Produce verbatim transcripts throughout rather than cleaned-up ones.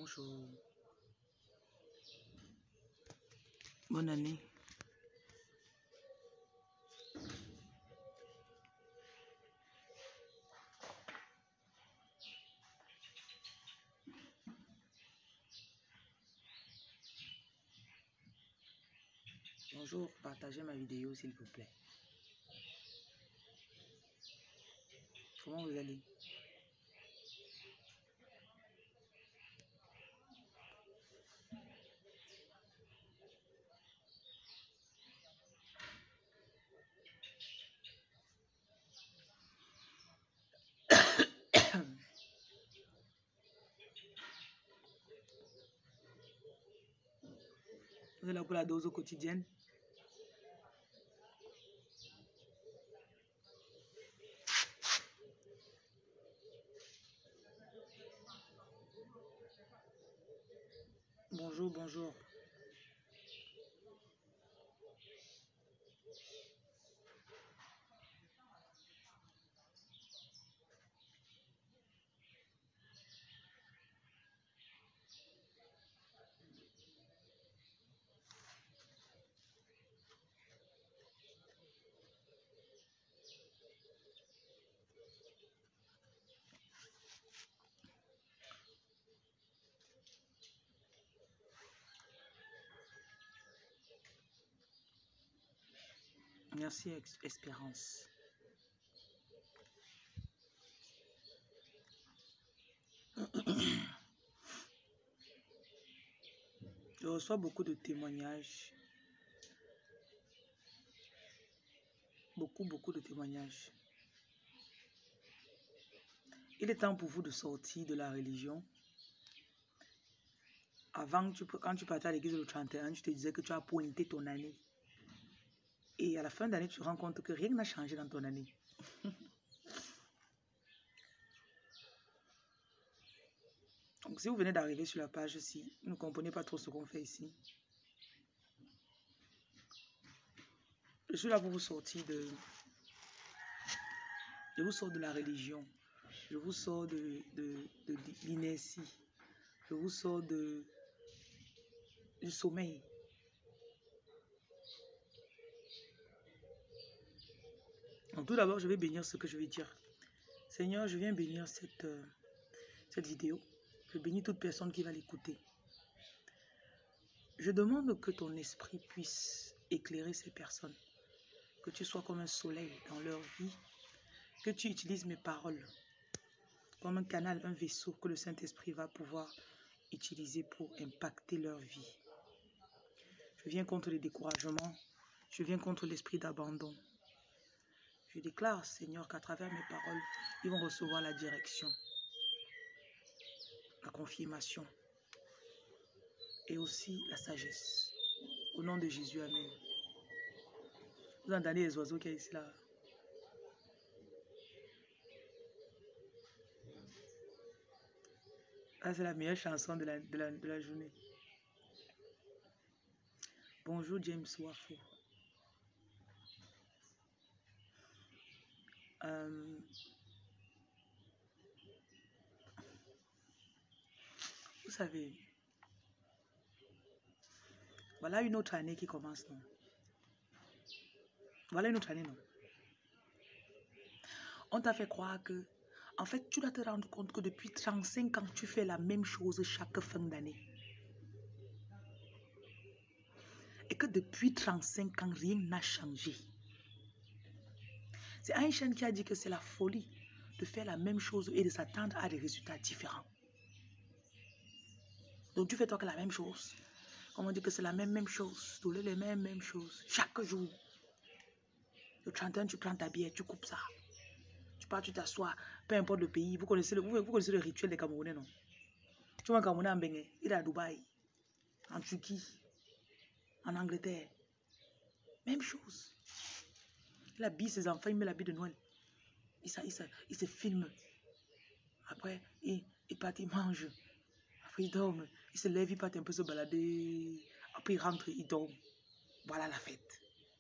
Bonjour. Bonne année. Bonjour, partagez ma vidéo s'il vous plaît. Comment vous allez? Vous êtes là pour la dose quotidienne? Bonjour, bonjour. Merci, Espérance. Je reçois beaucoup de témoignages. Beaucoup, beaucoup de témoignages. Il est temps pour vous de sortir de la religion. Avant, tu, quand tu partais à l'église le trente et un, tu te disais que tu as pointé ton année. Et à la fin d'année, tu te rends compte que rien n'a changé dans ton année. Donc, si vous venez d'arriver sur la page ici, vous ne comprenez pas trop ce qu'on fait ici. Je suis là pour vous sortir de... Je vous sors de la religion. Je vous sors de, de, de, de l'inertie. Je vous sors de, du sommeil. Donc, tout d'abord, je vais bénir ce que je vais dire. Seigneur, je viens bénir cette, euh, cette vidéo. Je bénis toute personne qui va l'écouter. Je demande que ton esprit puisse éclairer ces personnes. Que tu sois comme un soleil dans leur vie. Que tu utilises mes paroles comme un canal, un vaisseau que le Saint-Esprit va pouvoir utiliser pour impacter leur vie. Je viens contre les découragements. Je viens contre l'esprit d'abandon. Je déclare, Seigneur, qu'à travers mes paroles, ils vont recevoir la direction, la confirmation et aussi la sagesse. Au nom de Jésus, Amen. Vous entendez les oiseaux qui sont ici là? Ah, c'est la meilleure chanson de la, de la, de la journée. Bonjour James Wafo. Euh, vous savez, voilà une autre année qui commence, non? Voilà une autre année, non? On t'a fait croire que, en fait, tu dois te rendre compte que depuis trente-cinq ans, tu fais la même chose chaque fin d'année. Et que depuis trente-cinq ans, rien n'a changé. C'est Einstein qui a dit que c'est la folie de faire la même chose et de s'attendre à des résultats différents. Donc tu fais toi que la même chose. Comme on dit que c'est la même même chose. Tous les mêmes mêmes choses. Chaque jour. Le trente et un, tu prends ta bière, tu coupes ça. Tu pars, tu t'assois. Peu importe le pays. Vous connaissez le, vous, vous connaissez le rituel des Camerounais, non? Tu vois un Camerounais en Bénin, il est à Dubaï, en Turquie, en Angleterre. Même chose. Il habille ses enfants, il met l'habit de Noël. Il, il, il, il se filme. Après, il, il part, il mange. Après, il dort. Il se lève, il part un peu se balader. Après, il rentre, il dort. Voilà la fête.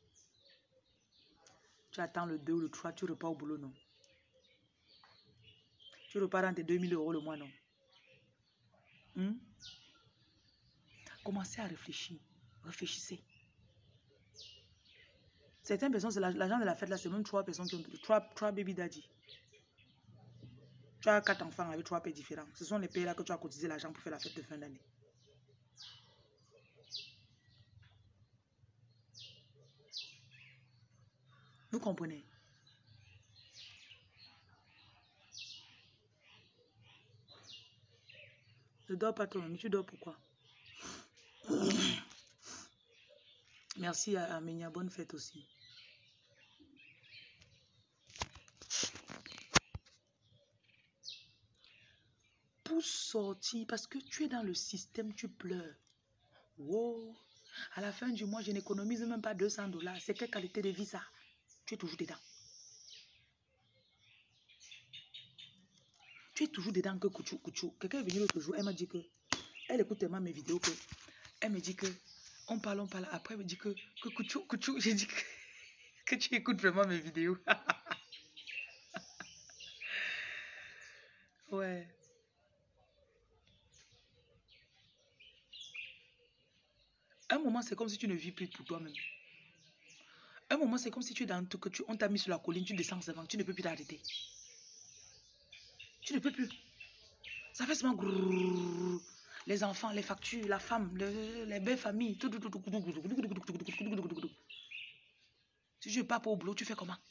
Tu attends le deux ou le trois, tu repars au boulot, non? Tu repars dans tes deux mille euros le mois, non? Hmm? Commencez à réfléchir. Réfléchissez. Certaines personnes, c'est l'argent de la fête là, c'est même trois personnes qui ont trois, trois baby daddy. Tu as quatre enfants avec trois pays différents. Ce sont les pays là que tu as cotisé l'argent pour faire la fête de fin d'année. Vous comprenez? Ne dors pas toi, mais tu dors pourquoi? Merci à Aménia, bonne fête aussi. Pour sortir, parce que tu es dans le système, tu pleures. Wow. À la fin du mois, je n'économise même pas deux cents dollars. C'est quelle qualité de vie ça? Tu es toujours dedans. Tu es toujours dedans que couchou, couchou. Quelqu'un est venu l'autre jour, elle m'a dit que, elle écoute tellement mes vidéos que, elle me dit que, on parle, on parle. Après, elle me dit que, que couchou, couchou. J'ai dit que, que tu écoutes vraiment mes vidéos. Ouais. Un moment, c'est comme si tu ne vis plus pour toi-même. Un moment, c'est comme si tu es dans tout, que tu, on t'a mis sur la colline, tu descends seulement, tu ne peux plus t'arrêter. Tu ne peux plus. Ça fait seulement grrrr. Les enfants, les factures, la femme, le, les belles familles. Tout, tout, tout, tout, tout, tout, tout, tout. Si tu ne pars pas au boulot, tu fais comment?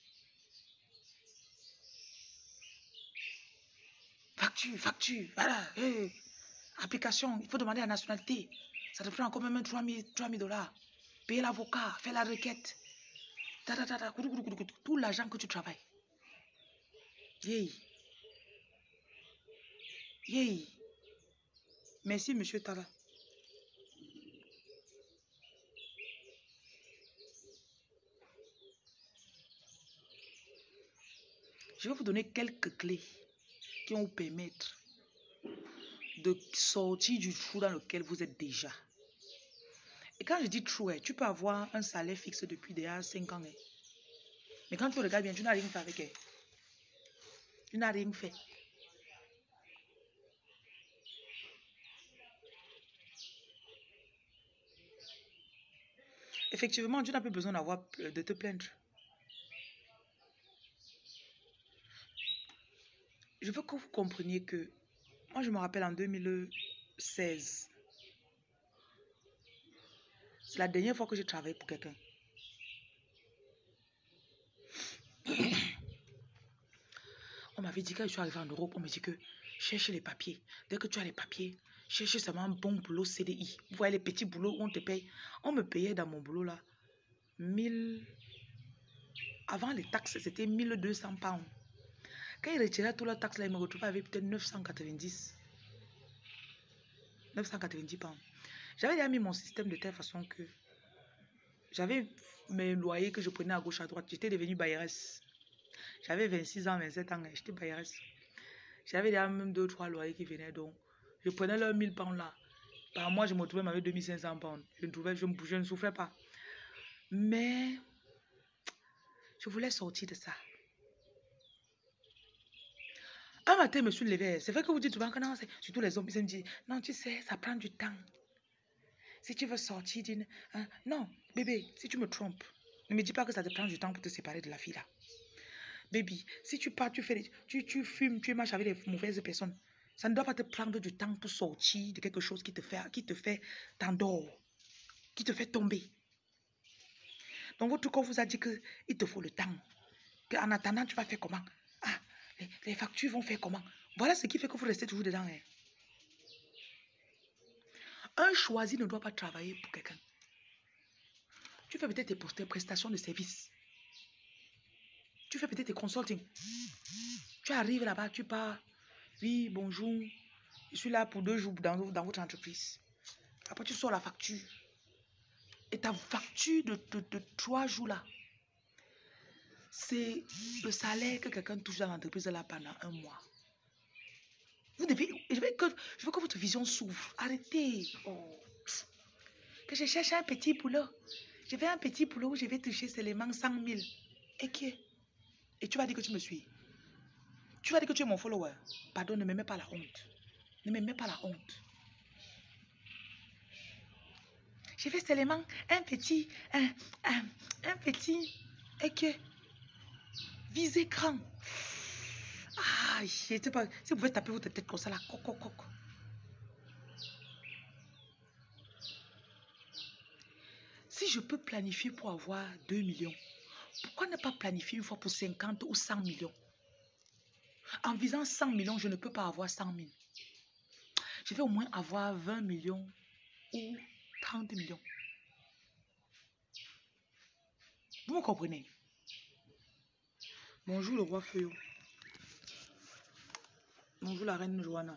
Facture, facture, voilà. Hey. Application, il faut demander la nationalité. Ça te prend encore même trois mille dollars. Payer l'avocat, faire la requête. Ta, ta, ta, ta, tout l'argent que tu travailles. Yay. Yay. Merci, monsieur Tala. Je vais vous donner quelques clés qui vont vous permettre de sortir du trou dans lequel vous êtes déjà. Et quand je dis trou, tu peux avoir un salaire fixe depuis déjà cinq ans. Mais quand tu regardes bien, tu n'as rien fait avec elle. Tu n'as rien fait. Effectivement, tu n'as plus besoin d'avoir de te plaindre. Je veux que vous compreniez que moi, je me rappelle en deux mille seize, c'est la dernière fois que j'ai travaillé pour quelqu'un. On m'avait dit quand je suis arrivé en Europe, on me dit que cherche les papiers. Dès que tu as les papiers, cherche seulement un bon boulot C D I. Vous voyez les petits boulots où on te paye. On me payait dans mon boulot là mille. Avant les taxes, c'était mille deux cents pounds. Quand ils retiraient toute la taxe là, ils me retrouvaient avec peut-être neuf cent quatre-vingt-dix. neuf cent quatre-vingt-dix pounds. J'avais déjà mis mon système de telle façon que j'avais mes loyers que je prenais à gauche à droite. J'étais devenue bailleresse. J'avais vingt-six ans, vingt-sept ans, j'étais bailleresse. J'avais déjà même deux, trois loyers qui venaient, donc je prenais leurs mille pounds là. Par mois, je me trouvais avec deux mille cinq cents pounds. Je ne, trouvais, je, je ne souffrais pas. Mais je voulais sortir de ça. Un matin, je me suis levée. C'est vrai que vous dites souvent que non, surtout les hommes, ils me disent, non, tu sais, ça prend du temps. Si tu veux sortir d'une... Hein, non, bébé, si tu me trompes, ne me dis pas que ça te prend du temps pour te séparer de la fille là. Baby, si tu pars, tu, fais des, tu, tu fumes, tu marches avec des mauvaises personnes, ça ne doit pas te prendre du temps pour sortir de quelque chose qui te fait, qui te fait t'endors, qui te fait tomber. Donc votre corps vous a dit qu'il te faut le temps. En attendant, tu vas faire comment? Ah, les, les factures vont faire comment? Voilà ce qui fait que vous restez toujours dedans. Hein. Un choisi ne doit pas travailler pour quelqu'un. Tu fais peut-être tes prestations de service. Tu fais peut-être tes consulting. Tu arrives là-bas, tu pars. Oui, bonjour. Je suis là pour deux jours dans, dans votre entreprise. Après, tu sors la facture. Et ta facture de, de, de trois jours là, c'est le salaire que quelqu'un touche dans l'entreprise là pendant un mois. Vous devez, je veux que, je veux que votre vision s'ouvre. Arrêtez. Oh. Que je cherche un petit boulot. Je vais un petit boulot où je vais toucher seulement cent mille. Et qui Et tu vas dire que tu me suis. Tu vas dire que tu es mon follower. Pardon, ne me mets pas la honte. Ne me mets pas la honte. Je vais seulement un petit, un, un, un petit, et que, visez grand. Ah, je sais pas, si vous pouvez taper votre tête comme ça, là, coco, coco. Si je peux planifier pour avoir deux millions, pourquoi ne pas planifier une fois pour cinquante ou cent millions? En visant cent millions, je ne peux pas avoir cent mille. Je vais au moins avoir vingt millions ou trente millions. Vous me comprenez? Bonjour le roi Feuillot. Bonjour la reine Joanna.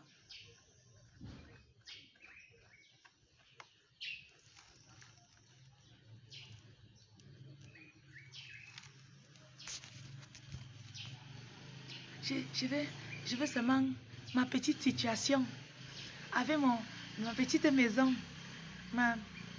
Je, je, vais, je vais seulement ma petite situation avec mon, ma petite maison. Ma...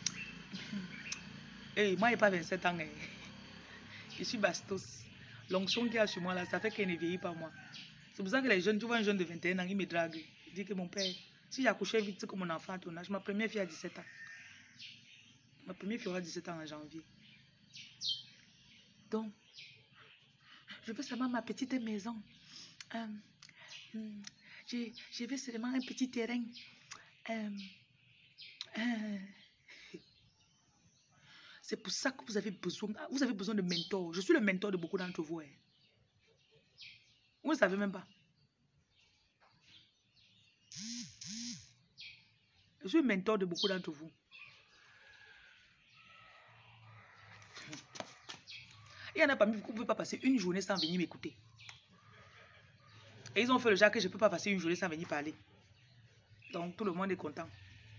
Hey, moi, il n'y a pas vingt-sept ans. Eh. Je suis bastos. L'onction qu'il y a sur moi, là, ça fait qu'elle ne vieillit pas moi. C'est pour ça que les jeunes, tu vois un jeune de vingt et un ans, il me drague. Il dit que mon père, si j'accouchais vite comme mon enfant à ton âge, ma première fille a dix-sept ans. Ma première fille aura dix-sept ans en janvier. Donc, je veux seulement ma petite maison. Euh, je, je veux seulement un petit terrain. Euh, euh, C'est pour ça que vous avez besoin, vous avez besoin de mentor. Je suis le mentor de beaucoup d'entre vous. Hein. Vous ne savez même pas. Je suis le mentor de beaucoup d'entre vous. Il y en a parmi vous qui ne pouvez pas passer une journée sans venir m'écouter. Et ils ont fait le genre que je ne peux pas passer une journée sans venir parler. Donc tout le monde est content.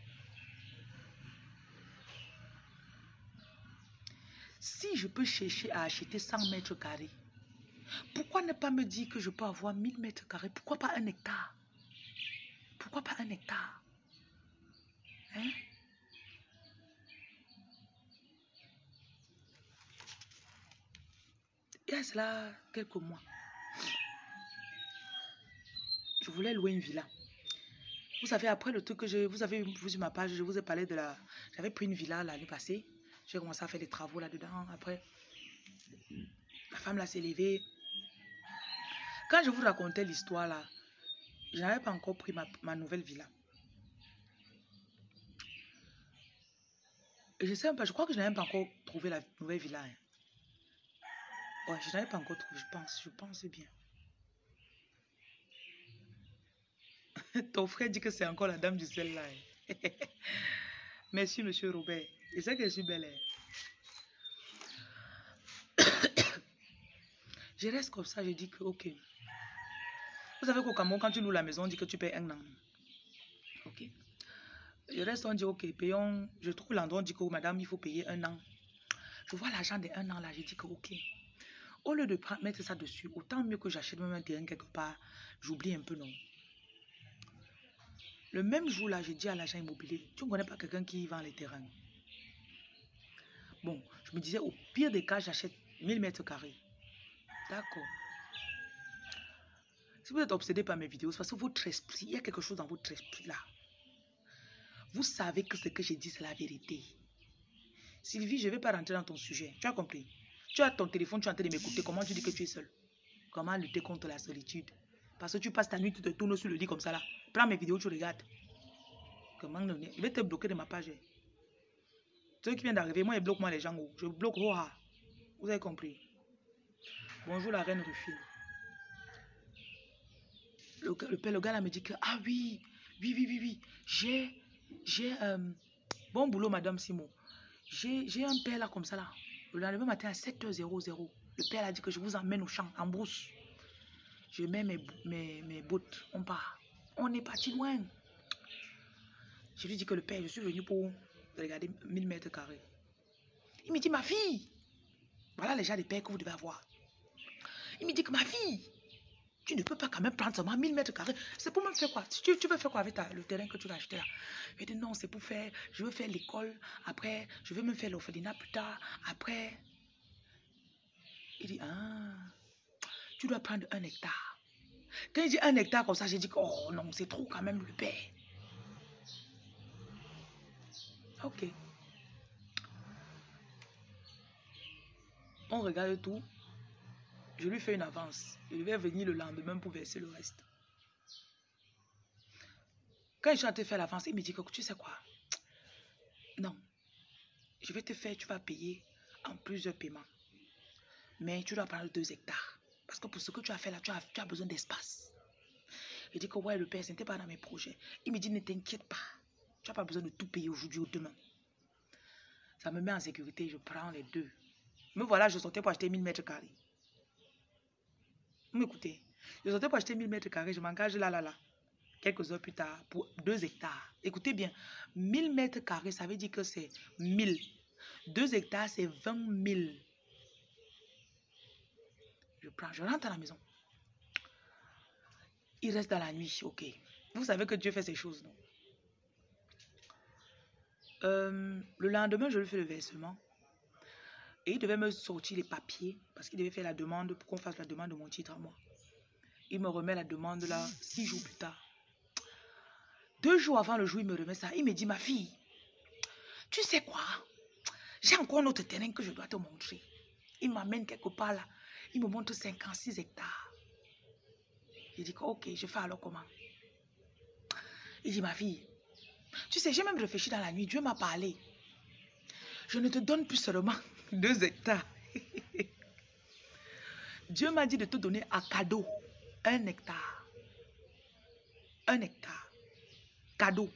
Si je peux chercher à acheter cent mètres carrés, pourquoi ne pas me dire que je peux avoir mille mètres carrés? Pourquoi pas un hectare? Pourquoi pas un hectare? Hein? Il y a cela quelques mois. Je voulais louer une villa. Vous savez, après le truc que je... Vous avez vu sur ma page, je vous ai parlé de la... J'avais pris une villa l'année passée. J'ai commencé à faire des travaux là-dedans. Après, ma femme là s'est levée. Quand je vous racontais l'histoire là, je n'avais pas encore pris ma, ma nouvelle villa. Et je sais même pas, je crois que je n'avais pas encore trouvé la nouvelle villa. Hein. Ouais, je n'avais pas encore trouvé, je pense, je pense bien. Ton frère dit que c'est encore la dame du sel là. Hein. Merci, monsieur Robert. Je sais que je suis belle. Hein. Je reste comme ça, je dis que, ok. Vous savez qu'au Cameroun, quand tu loues la maison, on dit que tu payes un an. Ok. Je reste, on dit, ok, payons. Je trouve l'endroit, on dit que, oh, madame, il faut payer un an. Je vois l'argent de un an là, je dis que, ok. Au lieu de prendre, mettre ça dessus, autant mieux que j'achète même un terrain quelque part. J'oublie un peu, non. Le même jour là, j'ai dit à l'agent immobilier, tu ne connais pas quelqu'un qui vend les terrains. Bon, je me disais, au pire des cas, j'achète mille mètres carrés. D'accord. Si vous êtes obsédé par mes vidéos, c'est parce que votre esprit, il y a quelque chose dans votre esprit là. Vous savez que ce que j'ai dit, c'est la vérité. Sylvie, je ne vais pas rentrer dans ton sujet. Tu as compris? Tu as ton téléphone, tu es en train de m'écouter. Comment tu dis que tu es seul? Comment lutter contre la solitude? Parce que tu passes ta nuit, tu te tournes sur le lit comme ça là. Prends mes vidéos, tu regardes. Comment ne... Je vais te bloquer de ma page. Ceux qui viennent d'arriver, moi, ils bloquent moi les gens. Je bloque. Oh, vous avez compris? Bonjour la reine Rufine. Le, le père, le gars là me dit que, ah oui, oui, oui, oui, oui, j'ai, j'ai, euh, bon boulot, madame Simon. J'ai un père là comme ça là. Le lendemain matin à sept heures, le père a dit que je vous emmène au champ, en brousse. Je mets mes, mes, mes bottes, on part. On est parti loin. Je lui dis que le père, je suis venu pour regarder mille mètres carrés. Il me dit, ma fille, voilà les gens des pères que vous devez avoir. Il me dit que ma fille, tu ne peux pas quand même prendre seulement mille mètres carrés. C'est pour me faire quoi? Tu, tu veux faire quoi avec ta, le terrain que tu vas acheter là? Je dis non, c'est pour faire, je veux faire l'école. Après, je veux me faire l'orphelinat plus tard. Après, il dit, ah, tu dois prendre un hectare. Quand il dit un hectare comme ça, j'ai dit, oh non, c'est trop quand même le père. Ok. On regarde tout. Je lui fais une avance. Je vais venir le lendemain pour verser le reste. Quand je suis en train de faire l'avance, il me dit que tu sais quoi? Non. Je vais te faire, tu vas payer en plusieurs paiements. Mais tu dois prendre deux hectares. Parce que pour ce que tu as fait là, tu as, tu as besoin d'espace. Je dis que ouais, le père, ce n'était pas dans mes projets. Il me dit, ne t'inquiète pas. Tu n'as pas besoin de tout payer aujourd'hui ou demain. Ça me met en sécurité, je prends les deux. Me voilà, je sortais pour acheter mille mètres carrés. Vous m'écoutez? Je sortais pour acheter mille mètres carrés, je m'engage là, là, là. Quelques heures plus tard, pour deux hectares. Écoutez bien, mille mètres carrés, ça veut dire que c'est mille. deux hectares, c'est vingt mille. Je prends, je rentre à la maison. Il reste dans la nuit, ok. Vous savez que Dieu fait ces choses, non? Euh, le lendemain, je lui fais le versement. Et il devait me sortir les papiers, parce qu'il devait faire la demande pour qu'on fasse la demande de mon titre à moi. Il me remet la demande là, six jours plus tard. Deux jours avant le jour, il me remet ça. Il me dit, ma fille, tu sais quoi? J'ai encore un autre terrain que je dois te montrer. Il m'amène quelque part là. Il me montre cinquante-six hectares. Je dis, ok, je fais alors comment? Il dit, ma fille, tu sais, j'ai même réfléchi dans la nuit. Dieu m'a parlé. Je ne te donne plus seulement deux hectares. Dieu m'a dit de te donner à cadeau un hectare. Un hectare. Cadeau.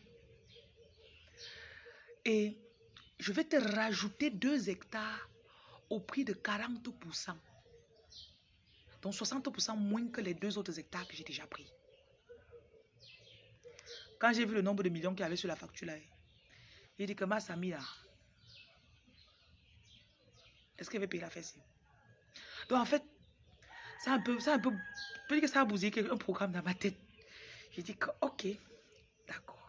Et je vais te rajouter deux hectares au prix de quarante pour cent. Donc soixante pour cent moins que les deux autres hectares que j'ai déjà pris. Quand j'ai vu le nombre de millions qu'il y avait sur la facture là, j'ai dit que ma Samia, est-ce qu'elle va payer la fesse? Donc en fait, c'est un peu, c'est un peu, je peux dire que ça a bousillé un programme dans ma tête. J'ai dit que ok, d'accord.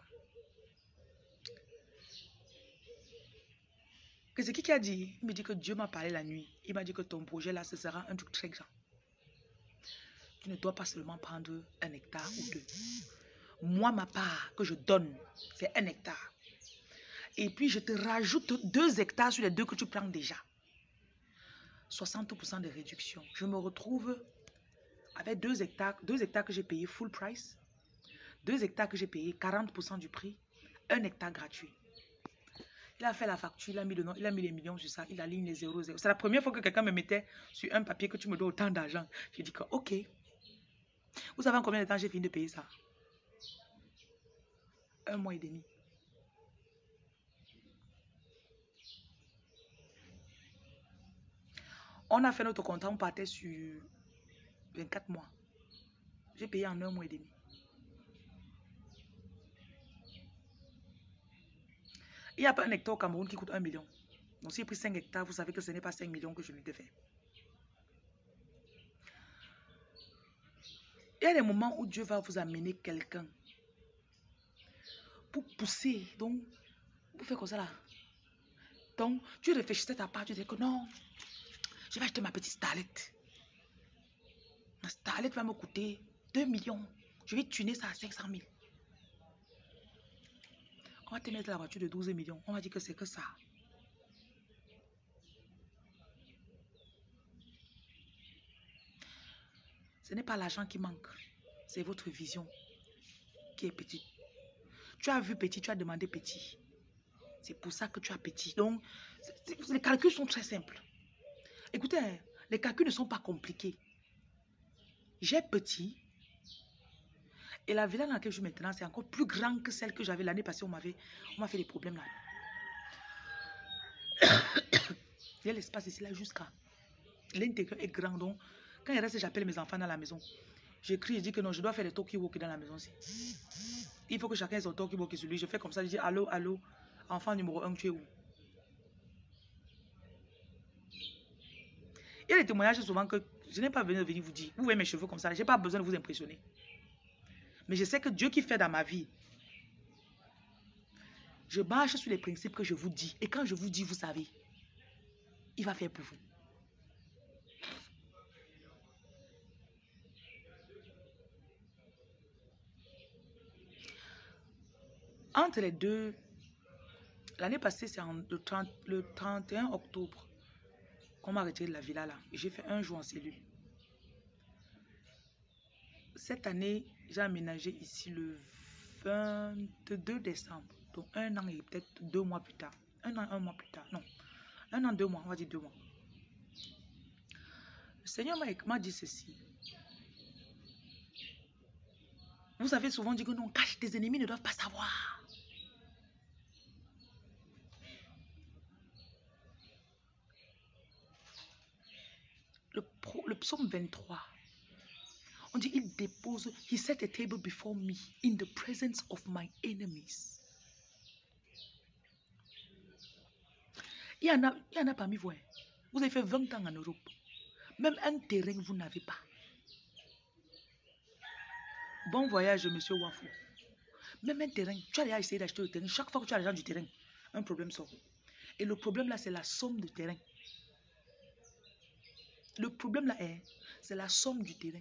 Que c'est qui qui a dit? Il me dit que Dieu m'a parlé la nuit. Il m'a dit que ton projet là, ce sera un truc très grand. Tu ne dois pas seulement prendre un hectare ou deux. Moi, ma part que je donne, c'est un hectare. Et puis, je te rajoute deux hectares sur les deux que tu prends déjà. soixante pour cent de réduction. Je me retrouve avec deux hectares, deux hectares que j'ai payé full price, deux hectares que j'ai payé quarante pour cent du prix, un hectare gratuit. Il a fait la facture, il a mis, le nom, il a mis les millions sur ça, il aligne les zéro zéro. C'est la première fois que quelqu'un me mettait sur un papier que tu me dois autant d'argent. J'ai dit que ok. Vous savez en combien de temps j'ai fini de payer ça? Un mois et demi. On a fait notre contrat, on partait sur vingt-quatre mois. J'ai payé en un mois et demi. Il n'y a pas un hectare au Cameroun qui coûte un million. Donc si j'ai pris cinq hectares, vous savez que ce n'est pas cinq millions que je lui ai fait. Il y a des moments où Dieu va vous amener quelqu'un pour pousser. Donc, vous faites comme ça là. Donc, tu réfléchissais ta part, tu dis que non, je vais acheter ma petite Starlet. Ma Starlet va me coûter deux millions. Je vais tuner ça à cinq cent mille. On va te mettre la voiture de douze millions. On va dire que c'est que ça. Ce n'est pas l'argent qui manque. C'est votre vision qui est petite. Tu as vu petit, tu as demandé petit. C'est pour ça que tu as petit. Donc, les calculs sont très simples. Écoutez, les calculs ne sont pas compliqués. J'ai petit. Et la villa dans laquelle je suis maintenant, c'est encore plus grand que celle que j'avais l'année passée. On m'a fait, fait des problèmes là. Il y a l'espace ici là jusqu'à. L'intérieur est grand. Donc, quand il reste, j'appelle mes enfants dans la maison. J'écris, je dis que non, je dois faire des talkie-walkie dans la maison aussi. Il faut que chacun ait son talkie-walkie sur lui. Je fais comme ça, je dis allô, allô, enfant numéro un, tu es où? Il y a des témoignages souvent que je n'ai pas besoin de venir vous dire. Vous voyez mes cheveux comme ça, je n'ai pas besoin de vous impressionner. Mais je sais que Dieu qui fait dans ma vie, je marche sur les principes que je vous dis. Et quand je vous dis, vous savez, il va faire pour vous. Entre les deux, l'année passée, c'est le, le trente et un octobre. qu'on m'a retiré de la villa là. Et j'ai fait un jour en cellule. Cette année, j'ai aménagé ici le vingt-deux décembre. Donc un an et peut-être deux mois plus tard. Un an, un mois plus tard. Non. Un an, deux mois. On va dire deux mois. Le Seigneur m'a dit ceci. Vous avez souvent dit que non, cache, tes ennemis ne doivent pas savoir. Le, pro, le psaume vingt-trois. On dit, il dépose, he set a table before me in the presence of my enemies. Il y en a, il y en a parmi vous. Hein. Vous avez fait vingt ans en Europe. Même un terrain, vous n'avez pas. Bon voyage, monsieur Wafou. Même un terrain, tu as déjà essayé d'acheter le terrain. Chaque fois que tu as l'argent du terrain, un problème sort. Et le problème là, c'est la somme du terrain. Le problème là, c'est la somme du terrain.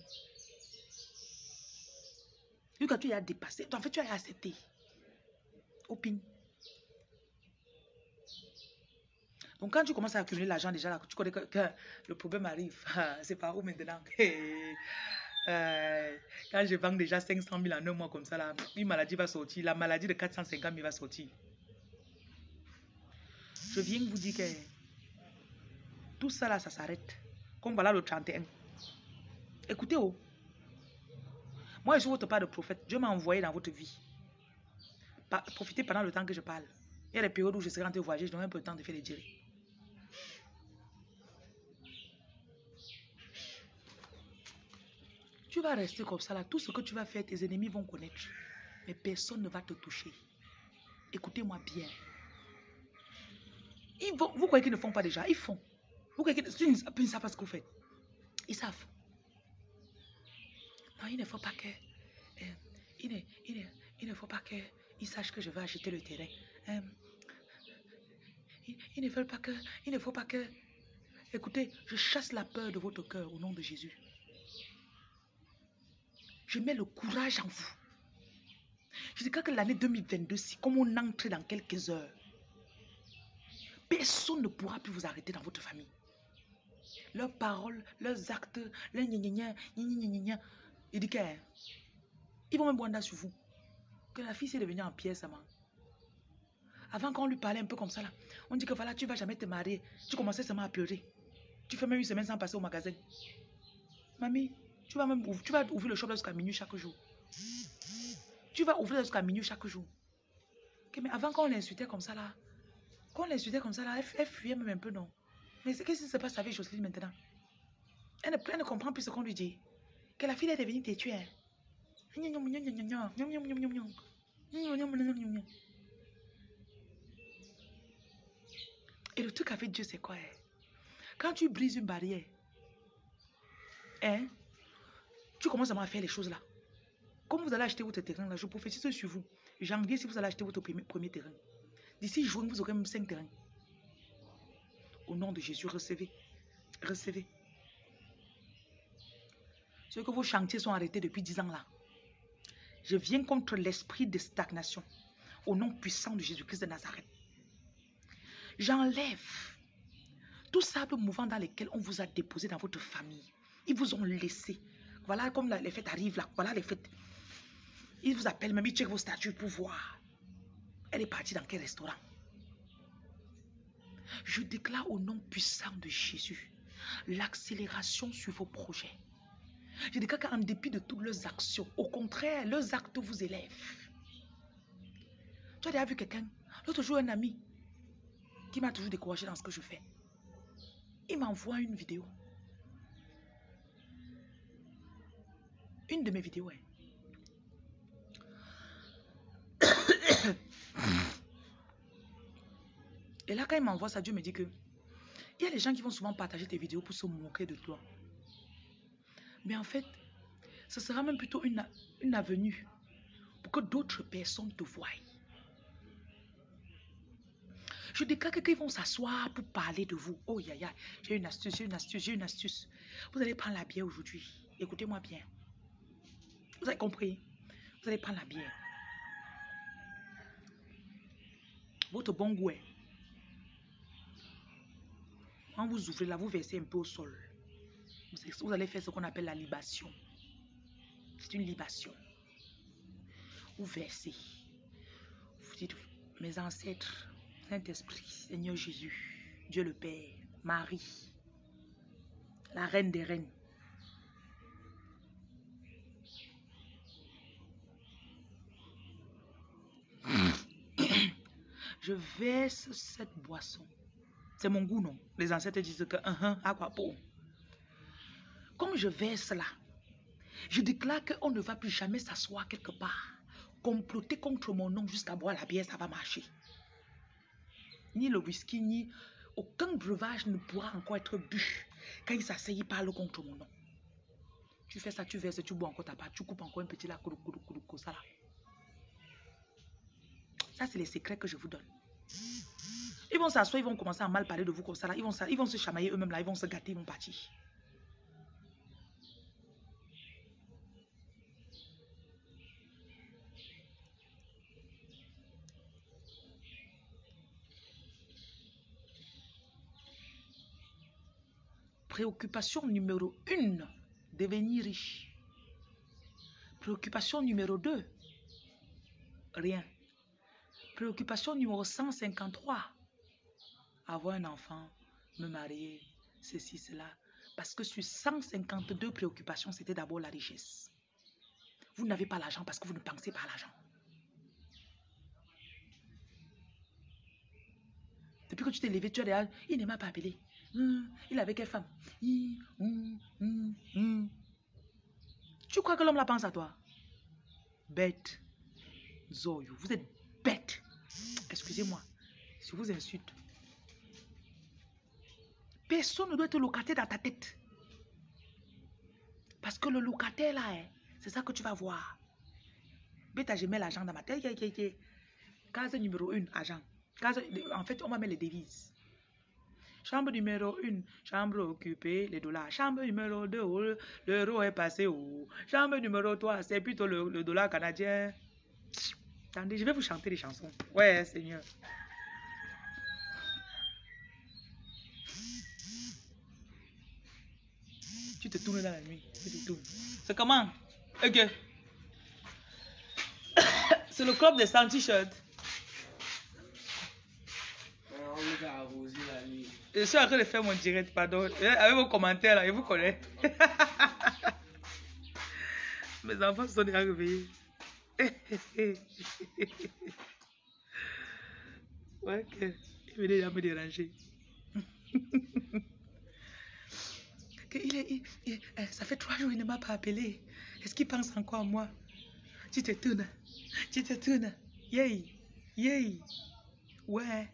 Vu que tu as dépassé, en fait, tu as accepté. Opine. Donc, quand tu commences à accumuler l'argent déjà là, tu connais que, que le problème arrive. C'est par où maintenant? euh, Quand je vends déjà cinq cent mille en un mois comme ça, là, une maladie va sortir. La maladie de quatre cent cinquante mille va sortir. Je viens vous dire que tout ça là, ça s'arrête. Comme voilà le trente et un. Écoutez, oh. Moi, je suis votre part de prophète. Dieu m'a envoyé dans votre vie. Profitez pendant le temps que je parle. Il y a des périodes où je serai en train de voyager, je n'aurai un peu de temps de faire les djirés. Tu vas rester comme ça là. Tout ce que tu vas faire, tes ennemis vont connaître. Mais personne ne va te toucher. Écoutez-moi bien. Ils vont, vous croyez qu'ils ne font pas déjà? Ils font. Vous croyez qu'ils ne savent pas ce que vous faites? Ils savent. Non, il ne faut pas que... Euh, il, ne, il, ne, il ne faut pas qu'ils sachent que je vais acheter le terrain. Euh, il, il ne veulent pas que... Il ne faut pas que... Écoutez, je chasse la peur de votre cœur au nom de Jésus. Je mets le courage en vous. Je dis que l'année deux mille vingt-deux, si comme on entre dans quelques heures, personne ne pourra plus vous arrêter dans votre famille. Leurs paroles, leurs actes, leurs gna gna gna, gna gna gna. Il dit qu'ils vont même boire sur vous. Que la fille s'est devenue en pierre, ça m'a. Avant qu'on lui parlait un peu comme ça là, on dit que voilà, tu ne vas jamais te marier. Tu commençais seulement à pleurer. Tu fais même une semaine sans passer au magasin. Mamie, tu vas même ouvrir, tu vas ouvrir le shop jusqu'à minuit chaque jour. Tu vas ouvrir jusqu'à minuit chaque jour. Okay, mais avant qu'on l'insultait comme ça là, qu'on l'insultait comme ça là, elle, elle fuyait même un peu, non? Mais qu'est-ce qui se passe avec Jocelyne maintenant? Elle ne, elle ne comprend plus ce qu'on lui dit. Que la fille est devenue têtue. Hein? Et le truc avec Dieu, c'est quoi? Hein? Quand tu brises une barrière, hein, tu commences à faire les choses là. Comme vous allez acheter votre terrain là, je prophétise sur vous. Janvier, si vous allez acheter votre premier, premier terrain. D'ici juin, vous aurez même cinq terrains. Au nom de Jésus, recevez. Recevez. Ce que vos chantiers sont arrêtés depuis dix ans là. Je viens contre l'esprit de stagnation. Au nom puissant de Jésus-Christ de Nazareth. J'enlève tout sable mouvant dans lequel on vous a déposé dans votre famille. Ils vous ont laissé. Voilà comme les fêtes arrivent là. Voilà les fêtes. Ils vous appellent, même ils checkent vos statuts pour voir. Elle est partie dans quel restaurant? Je déclare au nom puissant de Jésus l'accélération sur vos projets. Je déclare qu'en dépit de toutes leurs actions, au contraire, leurs actes vous élèvent. Tu as déjà vu quelqu'un? L'autre jour, un ami qui m'a toujours découragé dans ce que je fais. Il m'envoie une vidéo. Une de mes vidéos. Hein. Et là, quand il m'envoie ça, Dieu me dit que il y a des gens qui vont souvent partager tes vidéos pour se moquer de toi. Mais en fait, ce sera même plutôt une, une avenue pour que d'autres personnes te voient. Je déclare que qu'ils vont s'asseoir pour parler de vous. Oh, ya, ya, j'ai une astuce, j'ai une astuce, j'ai une astuce. Vous allez prendre la bière aujourd'hui. Écoutez-moi bien. Vous avez compris? Vous allez prendre la bière. Votre bon goût est. Quand vous ouvrez là, vous versez un peu au sol. Vous allez faire ce qu'on appelle la libation. C'est une libation. Vous versez. Vous dites, mes ancêtres, Saint-Esprit, Seigneur Jésus, Dieu le Père, Marie, la reine des reines. Je verse cette boisson. C'est mon goût, non? Les ancêtres disent que, uh -huh, à quoi bon? Comme je verse là, je déclare qu'on ne va plus jamais s'asseoir quelque part, comploter contre mon nom jusqu'à boire la bière, ça va marcher. Ni le whisky, ni aucun breuvage ne pourra encore être bu quand il s'asseye, il parle contre mon nom. Tu fais ça, tu verses, tu bois encore ta part, tu coupes encore un petit là, kourou, kourou, kourou, kourou, ça là. Ça, c'est les secrets que je vous donne. Ils vont s'asseoir, ils vont commencer à mal parler de vous comme ça là. Ils vont, ils vont se chamailler eux-mêmes là, ils vont se gâter, ils vont partir. Préoccupation numéro une, devenir riche. Préoccupation numéro deux, rien. Préoccupation numéro cent cinquante-trois, avoir un enfant, me marier, ceci, cela. Parce que sur cent cinquante-deux préoccupations, c'était d'abord la richesse. Vous n'avez pas l'argent parce que vous ne pensez pas à l'argent. Depuis que tu t'es levé, tu as déjà, il ne m'a pas appelé. Hum, il avait quelle femme? Hum, hum, hum, hum. Tu crois que l'homme la pense à toi? Bête. Zoyo, vous êtes bête. Excusez-moi, je vous insulte. Personne ne doit être locataire dans ta tête. Parce que le locataire là, c'est ça que tu vas voir. Bête, je mets l'argent dans ma tête. Case numéro une, argent. Case, en fait, on va mettre les devises. Chambre numéro une, chambre occupée, les dollars. Chambre numéro deux, l'euro est passé où? Chambre numéro trois, c'est plutôt le, le dollar canadien. Attendez, je vais vous chanter des chansons. Ouais, Seigneur. Tu te tournes dans la nuit. Tu te tournes. C'est comment? Ok. C'est le club des sans t-shirt. Je suis en train de faire mon direct, pardon. Avec vos commentaires là, je vous connais. Mes enfants sont déjà réveillés. Ouais, que il venait déjà me déranger. Que il est, il, il, ça fait trois jours qu'il ne m'a pas appelé. Est-ce qu'il pense encore à moi? Tu te tournes. Tu te tournes. Yay. Yay. Ouais.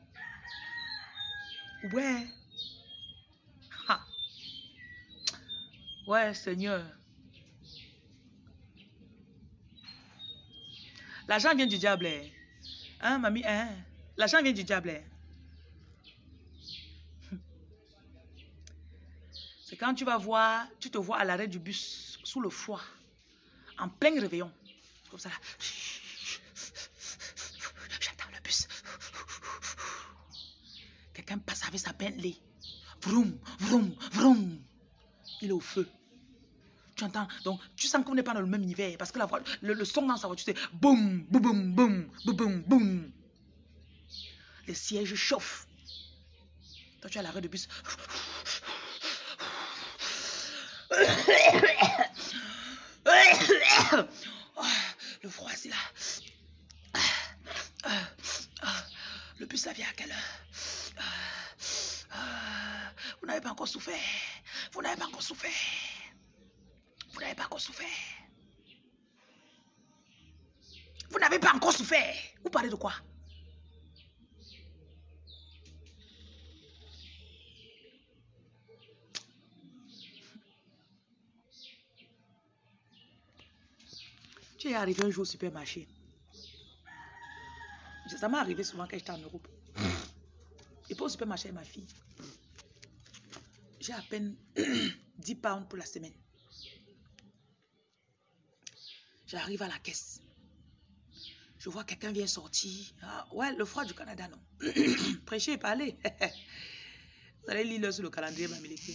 Ouais. Ha. Ouais, Seigneur. L'argent vient du diable. Hein, mamie? Hein? L'argent vient du diable. C'est quand tu vas voir, tu te vois à l'arrêt du bus, sous le froid, en plein réveillon. Comme ça là. J'attends le bus. Quelqu'un passe avec sa Bentley. Vroom, vroom, vroom. Il est au feu. Tu entends? Donc, tu sens qu'on n'est pas dans le même univers. Parce que la voix, le, le son dans sa voiture, c'est boum, boum, boum, boum, boum, boum. Les sièges chauffent. Toi, tu es à l'arrêt de bus. Le froid, c'est là. Le bus, ça vient à quelle heure? Vous n'avez pas encore souffert. Vous n'avez pas encore souffert. Vous n'avez pas encore souffert. Vous n'avez pas encore souffert. Vous parlez de quoi? Tu es arrivé un jour au supermarché. Ça m'est arrivé souvent quand j'étais en Europe. Et pas au supermarché avec ma fille. J'ai à peine dix pounds pour la semaine. J'arrive à la caisse. Je vois quelqu'un vient sortir. Ah, ouais, le froid du Canada, non. Prêcher et parler. Vous allez lire l'heure sur le calendrier Bamileke.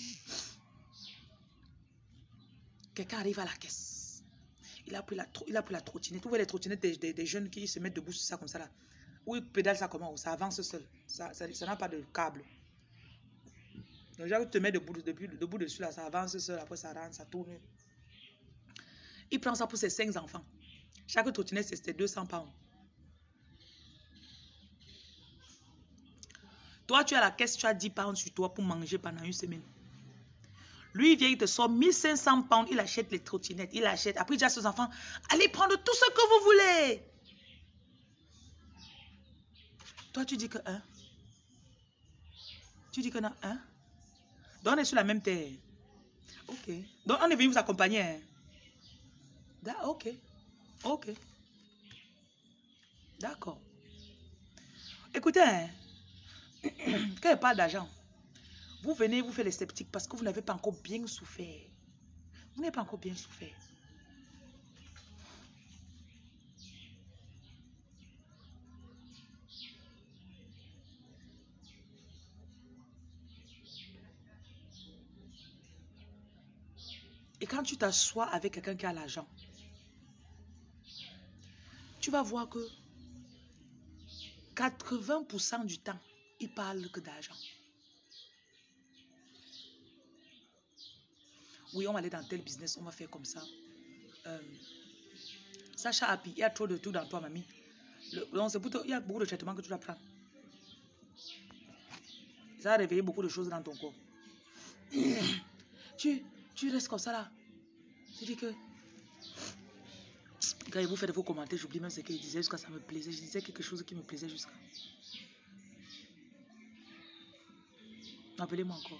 Quelqu'un arrive à la caisse. Il a pris la, il a pris la trottinette. Vous voyez les trottinettes des, des, des jeunes qui se mettent debout sur ça comme ça là. Ou ils pédalent ça comment? Ça avance seul. Ça n'a ça, ça pas de câble. Donc, genre, tu te mets debout, debout, debout dessus là, ça avance seul. Après, ça rentre, ça tourne. Il prend ça pour ses cinq enfants. Chaque trottinette, c'était deux cents pounds. Toi, tu es à la caisse, tu as dix pounds sur toi pour manger pendant une semaine. Lui, il vient, il te sort mille cinq cents pounds, il achète les trottinettes, il achète. Après, il dit à ses enfants, allez prendre tout ce que vous voulez. Toi, tu dis que un. Tu dis que non, un. Donc, on est sur la même terre. Ok. Donc, on est venu vous accompagner. Hein? Ok. Ok. D'accord. Écoutez, hein, quand il parle d'argent, vous venez, vous faites les sceptiques parce que vous n'avez pas encore bien souffert. Vous n'avez pas encore bien souffert. Et quand tu t'assois avec quelqu'un qui a l'argent, tu vas voir que quatre-vingts pour cent du temps, il parle que d'argent. Oui, on va aller dans tel business, on va faire comme ça. Euh, Sacha Happy, il y a trop de tout dans toi, mamie. Le, donc, c'est plutôt, il y a beaucoup de traitements que tu dois prendre. Ça va réveiller beaucoup de choses dans ton corps. tu, tu restes comme ça là. Tu dis que... Quand il vous fait de vos commentaires, j'oublie même ce qu'il disait jusqu'à ça me plaisait. Je disais quelque chose qui me plaisait jusqu'à... Appelez-moi encore.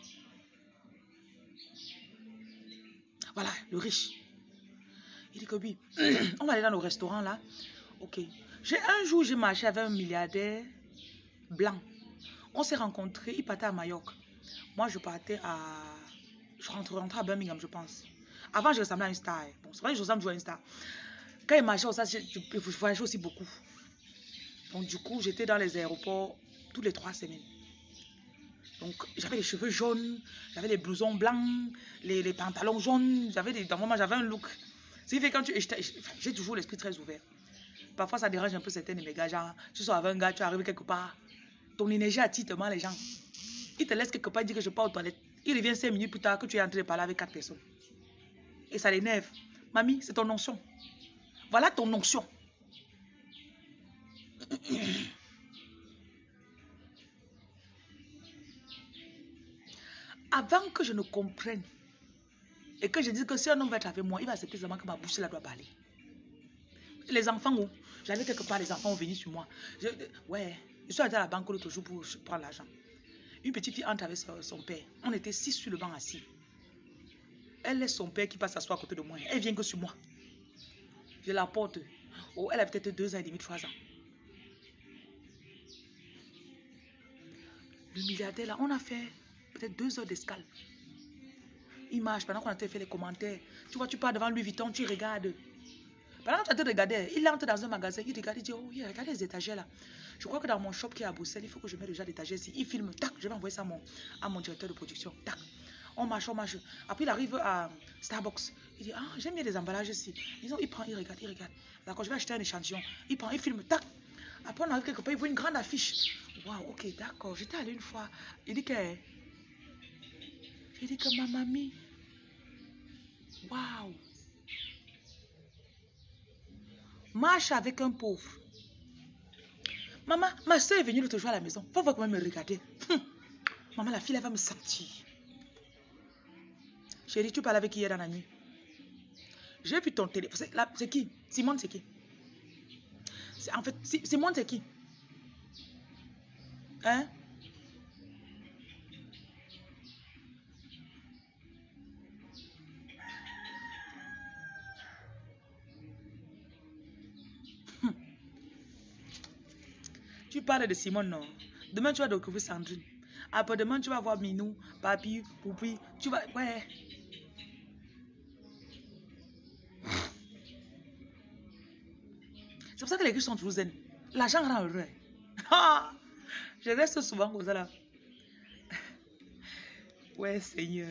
Voilà, le riche. Il dit que oui, on va aller dans le restaurant là. Ok. J'ai un jour, j'ai marché avec un milliardaire blanc. On s'est rencontrés, il partait à Majorque. Moi, je partais à... Je rentrais, rentrais à Birmingham, je pense. Avant, je ressemblais à une star. Bon, c'est vrai que je ressemble toujours à une star. Quand il marchait, ça, je, je, je voyageais aussi beaucoup. Donc, du coup, j'étais dans les aéroports toutes les trois semaines. Donc, j'avais les cheveux jaunes, j'avais les blousons blancs, les, les pantalons jaunes. J'avais des, dans un moment, j'avais un look. Ce qui fait quand tu... J'ai toujours l'esprit très ouvert. Parfois, ça dérange un peu certains de mes gars. Genre, tu sors avec un gars, tu arrives quelque part. Ton énergie attire tellement les gens. Il te laisse quelque part, il dit que je pars aux toilettes. Il revient cinq minutes plus tard que tu es en train de parler avec quatre personnes. Et ça l'énerve. Mamie, c'est ton onction. Voilà ton onction. Avant que je ne comprenne et que je dise que si un homme va être avec moi, il va accepter seulement que ma bouche là doit parler. Les enfants, où j'avais quelque part, les enfants ont venu sur moi. Je, ouais, je suis allée à la banque l'autre jour pour prendre l'argent. Une petite fille entre avec son père. On était six sur le banc assis. Elle laisse son père qui passe s'asseoir à côté de moi. Elle vient que sur moi. Je la porte. Oh, elle a peut-être deux ans et demi, trois ans. Le milliardaire là, on a fait peut-être deux heures d'escale. Il marche pendant qu'on a fait les commentaires. Tu vois, tu pars devant Louis Vuitton, tu regardes. Pendant que tu as regardé, il entre dans un magasin, il regarde, il dit, oh, yeah, regardez les étagères là. Je crois que dans mon shop qui est à Bruxelles, il faut que je mette déjà l'étagère ici. Il filme, tac, je vais envoyer ça à mon, à mon directeur de production. Tac. On marche, on marche. Après, il arrive à Starbucks. Il dit, ah, j'aime bien les emballages ici. Disons, il prend, il regarde, il regarde. D'accord, je vais acheter un échantillon. Il prend, il filme, tac. Après, on arrive quelque part, il voit une grande affiche. Waouh, ok, d'accord. J'étais allé une fois. Il dit que... Il dit que ma mamie... Waouh. Marche avec un pauvre. Maman, ma soeur est venue l'autre jour à la maison. Faut voir comment elle me regarder. Hum. Maman, la fille, elle va me sentir. Chérie, tu parles avec qui hier dans la nuit? J'ai vu ton téléphone. C'est qui? Simone, c'est qui? En fait, Simone, c'est qui? Hein? Hum. Tu parles de Simone, non? Demain, tu vas découvrir Sandrine. Après-demain, tu vas voir Minou, Papi, Poupi. Tu vas... Ouais. C'est pour ça que les riches sont toujours zen. L'argent rend heureux. Je reste souvent comme ça là. Ouais, Seigneur.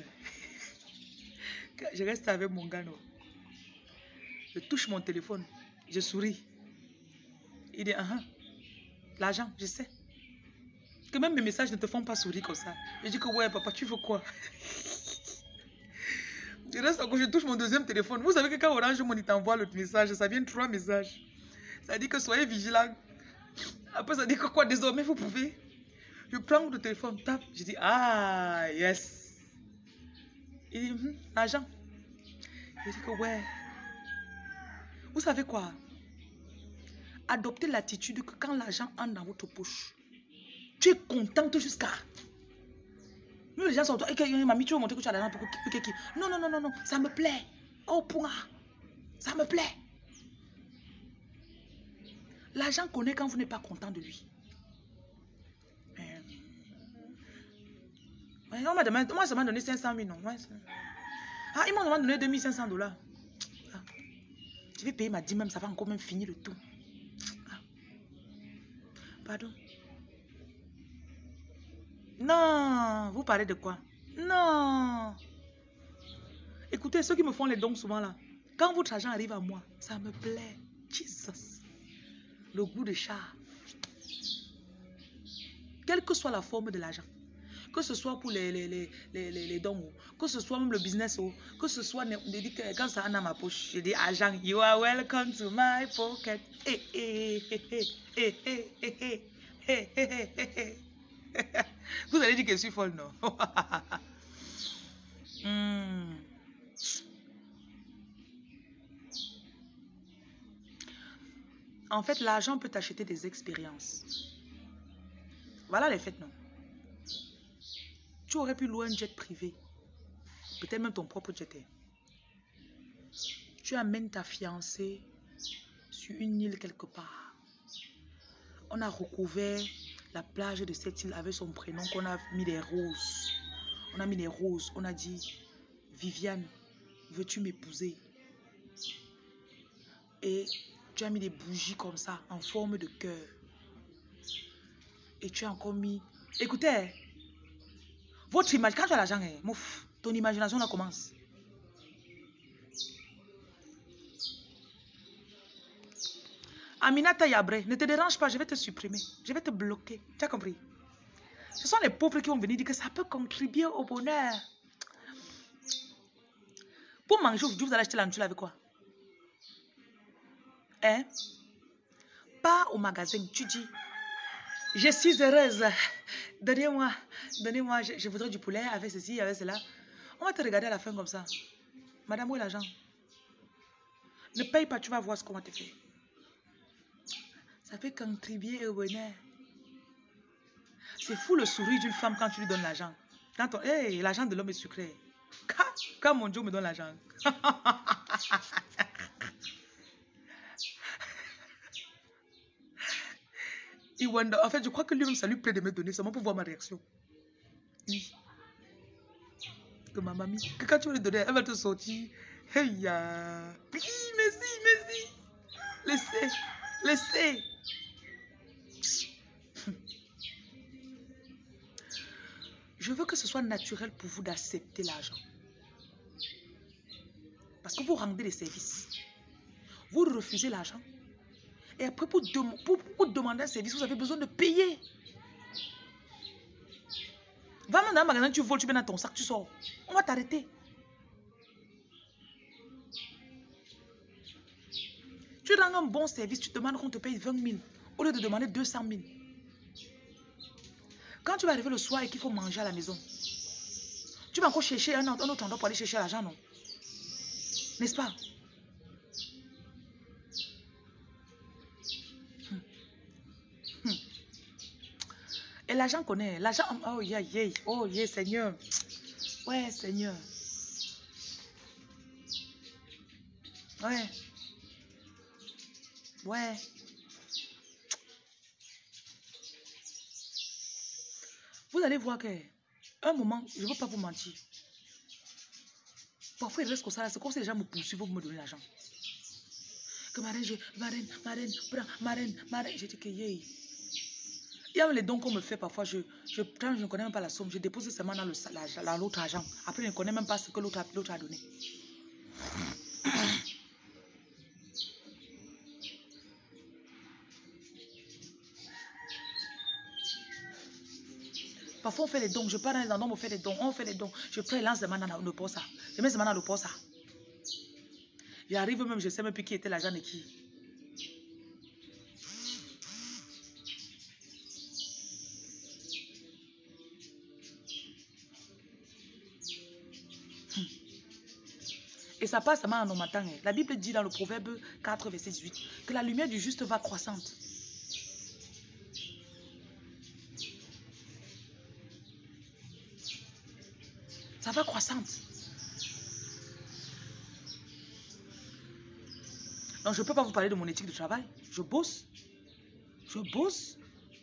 Je reste avec mon gars, non. Je touche mon téléphone. Je souris. Il dit, ah, uh-huh. L'argent, je sais. Que même mes messages ne te font pas sourire comme ça. Je dis que ouais, papa, tu veux quoi? Je reste encore, je touche mon deuxième téléphone. Vous savez que quand Orange Money t'envoie l'autre message, ça vient trois messages. Ça dit que soyez vigilants. Après, ça dit que quoi, désormais, vous pouvez. Je prends le téléphone, tape. Je dis, ah, yes. Il dit, hm, l'argent. Je dis que ouais. Vous savez quoi? Adoptez l'attitude que quand l'argent entre dans votre poche, tu es contente jusqu'à... Nous, les gens sont... Mamie, tu veux montrer que tu as l'argent pour qui? Non, non, non, non, non. Ça me plaît. Oh, point. Ça me plaît. L'argent connaît quand vous n'êtes pas content de lui. Mais... On m'a demandé... Moi, ça m'a donné cinq cent mille, non? Ah, ils m'ont donné deux mille cinq cents dollars. Ah. Je vais payer ma dîme même, ça va encore même finir le tout. Ah. Pardon. Non, vous parlez de quoi? Non. Écoutez, ceux qui me font les dons souvent là, quand votre argent arrive à moi, ça me plaît. Jesus. Le goût de chat. Quelle que soit la forme de l'argent, que ce soit pour les, les, les, les, les, les dons, que ce soit même le business, que ce soit, quand ça a dans ma poche, je dis argent, you are welcome to my pocket. Eh, eh, eh, eh, eh, eh, eh, eh, eh, eh. Vous allez dire que je suis folle, non? hmm. En fait, l'argent peut t'acheter des expériences. Voilà les faits, non? Tu aurais pu louer un jet privé. Peut-être même ton propre jet. Tu amènes ta fiancée sur une île quelque part. On a recouvert la plage de cette île avec son prénom, qu'on a mis des roses. On a mis des roses. On a dit, Viviane, veux-tu m'épouser? Et tu as mis des bougies comme ça, en forme de cœur. Et tu as encore mis... Écoutez, votre image, quand tu as l'argent, ton imagination là commence. Aminata Yabre, ne te dérange pas, je vais te supprimer. Je vais te bloquer. Tu as compris? Ce sont les pauvres qui vont venir dire que ça peut contribuer au bonheur. Pour manger aujourd'hui, vous allez acheter la nourriture avec quoi? Hein? Pas au magasin, tu dis, je suis heureuse. Donnez-moi, donnez-moi, je, je voudrais du poulet avec ceci, avec cela. On va te regarder à la fin comme ça. Madame, où est l'argent? Ne paye pas, tu vas voir ce qu'on va te faire. Ça peut contribuer au bonheur. C'est fou le sourire d'une femme quand tu lui donnes l'argent. Quand on, hey, l'argent de l'homme est sucré. Quand, quand mon Dieu me donne l'argent. En fait, je crois que lui-même, ça lui plaît de me donner seulement pour voir ma réaction. Oui. Que ma mamie, que quand tu vas lui donner, elle va te sortir. Hey, ya. Oui, merci, merci. Laissez, laissez. Je veux que ce soit naturel pour vous d'accepter l'argent. Parce que vous rendez des services. Vous refusez l'argent. Et après, pour, dem pour, pour demander un service, vous avez besoin de payer. Va dans un magasin, tu voles, tu mets dans ton sac, tu sors. On va t'arrêter. Tu rends un bon service, tu demandes qu'on te paye vingt mille au lieu de demander deux cent mille. Quand tu vas arriver le soir et qu'il faut manger à la maison, tu vas encore chercher un autre, un autre endroit pour aller chercher l'argent, non? N'est-ce pas? Hmm. Hmm. Et l'argent connaît. L'argent, oh yeah, yeah, oh yeah, Seigneur. Ouais, Seigneur. Ouais. Ouais. Vous allez voir que un moment, je ne veux pas vous mentir. Parfois, il reste comme ça. C'est comme si les gens me poursuivent pour me donner l'argent. Que marraine, je, marraine, marraine, prends, marraine, marraine. J'ai dit que yé. Il y a les dons qu'on me fait parfois, je, je, quand je ne connais même pas la somme, je dépose seulement dans l'autre argent. Après, je ne connais même pas ce que l'autre a, a donné. Parfois, on fait les dons. Je pars dans les endroits, on fait les dons. On fait les dons. Je prends et lance les mains dans le poste. Je mets les mains dans le poste. J'arrive même, je ne sais même plus qui était l'agent de qui. Et ça passe seulement en augmentant. La Bible dit dans le Proverbe quatre, verset dix-huit, que la lumière du juste va croissante. Ça va croissante. Donc, je ne peux pas vous parler de mon éthique de travail. Je bosse. Je bosse.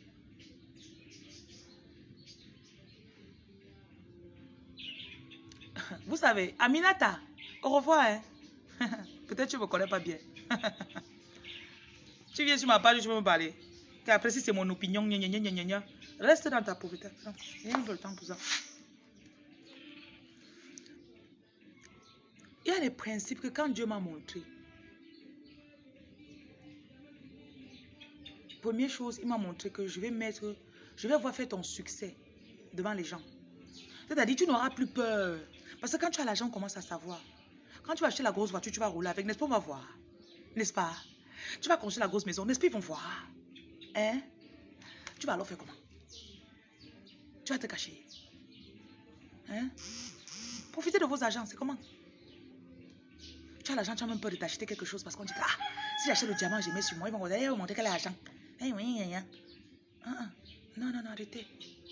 Vous savez, Aminata, au revoir. Hein? Peut-être tu ne me connais pas bien. Tu viens sur ma page, je peux me parler. Et après, si c'est mon opinion, gna, gna, gna, gna, gna, reste dans ta pauvreté. Il y a un peu de temps pour ça. Il y a des principes que quand Dieu m'a montré, première chose, il m'a montré que je vais mettre, je vais voir faire ton succès devant les gens. C'est-à-dire, tu n'auras plus peur. Parce que quand tu as l'argent, on commence à savoir. Quand tu vas acheter la grosse voiture, tu vas rouler avec, n'est-ce pas, on va voir. N'est-ce pas? Tu vas construire la grosse maison, n'est-ce pas, ils vont voir. Hein? Tu vas alors faire comment? Tu vas te cacher. Hein? Profitez de vos argents, c'est comment? Tu as l'argent, tu as même peur de t'acheter quelque chose parce qu'on dit que ah, si j'achète le diamant, je mets sur moi, ils vont vous montrer quel est l'argent. Hein, oui, hein, hein. Non, non, non, arrêtez.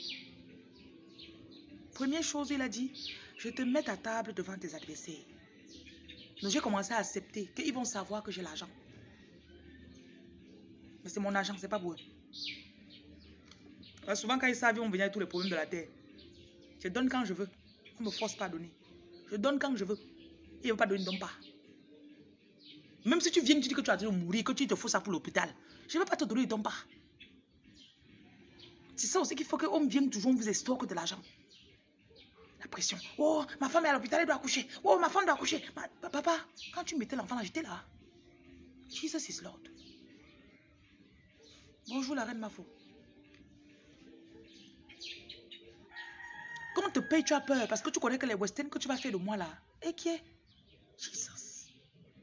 Première chose, il a dit, je te mets à table devant tes adversaires. Donc j'ai commencé à accepter qu'ils vont savoir que j'ai l'argent. Mais c'est mon argent, c'est pas pour eux. Alors souvent quand ils savent, ils vont venir avec tous les problèmes de la terre. Je donne quand je veux. On ne me force pas à donner. Je donne quand je veux. Il ne veut pas donner, ne donne pas. Même si tu viens, tu dis que tu as dû mourir, que tu te fous ça pour l'hôpital. Je ne vais pas te donner, ne donne pas. C'est ça aussi qu'il faut qu'on vienne toujours, on vous estorque de l'argent. La pression. Oh, ma femme est à l'hôpital, elle doit accoucher. Oh, ma femme doit accoucher. Ma, papa, quand tu mettais l'enfant là, j'étais là. Jesus is Lord. Bonjour la reine Mafo. Quand on te paye, tu as peur parce que tu connais que les westerns que tu vas faire de moi là. Et qui est? Jesus.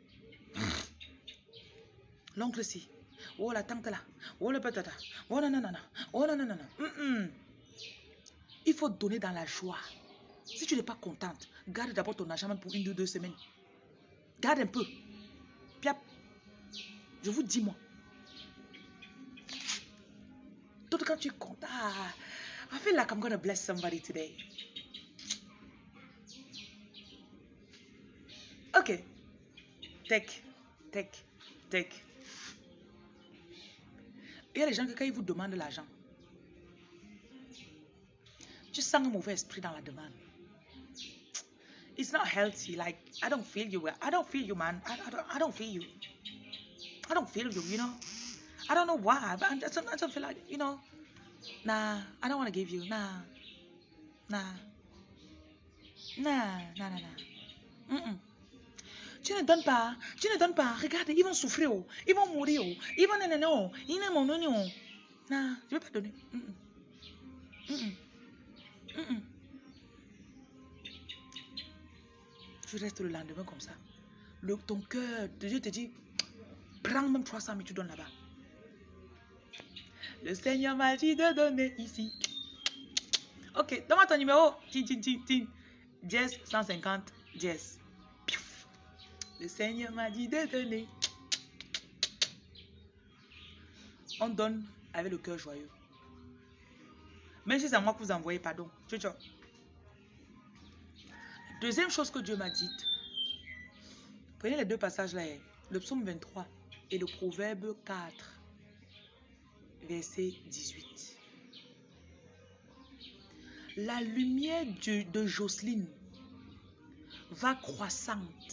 L'oncle si. Oh la tante là. Oh le patata. Oh non non non non. Oh non non non non. Mm -mm. Il faut donner dans la joie. Si tu n'es pas contente, garde d'abord ton argent même pour une ou deux semaines. Garde un peu. Piap. Je vous dis moi. D'autres quand tu es content. Ah, I feel like I'm going to bless somebody today. Ok. Take. Take. Take. Il y a les gens que quand ils vous demandent l'argent, tu sens un mauvais esprit dans la demande. It's not healthy. Like, I don't feel you. I don't feel you, man. I, I, don't, I don't feel you. I don't feel you, you know. I don't know why, but I don't, I don't feel like, you know. Nah, I don't want to give you. Nah. Nah. Nah, nah, nah, nah. Mm -mm. Tu ne donnes pas. Tu ne donnes pas. Regarde, ils vont souffrir. Oh. Ils vont mourir. Oh. Ils vont... Non, non, non. Ils ne m'ont donné. Oh. Nah, je ne vais pas donner. Mm -mm. Mm -mm. Mm -mm. Tu restes le lendemain comme ça. Le, ton cœur, Dieu te dit, prends même trois cent mille, tu donnes là-bas. Le Seigneur m'a dit de donner ici. Ok, donne-moi ton numéro. Tin, tin, tin, tin. Jess, cent cinquante. Jess. Le Seigneur m'a dit de donner. On donne avec le cœur joyeux. Même si c'est moi que vous envoyez, pardon. Tchou, tchou. Deuxième chose que Dieu m'a dite. Prenez les deux passages là. Le psaume vingt-trois et le proverbe quatre. Verset dix-huit. La lumière de, de Jocelyne va croissante.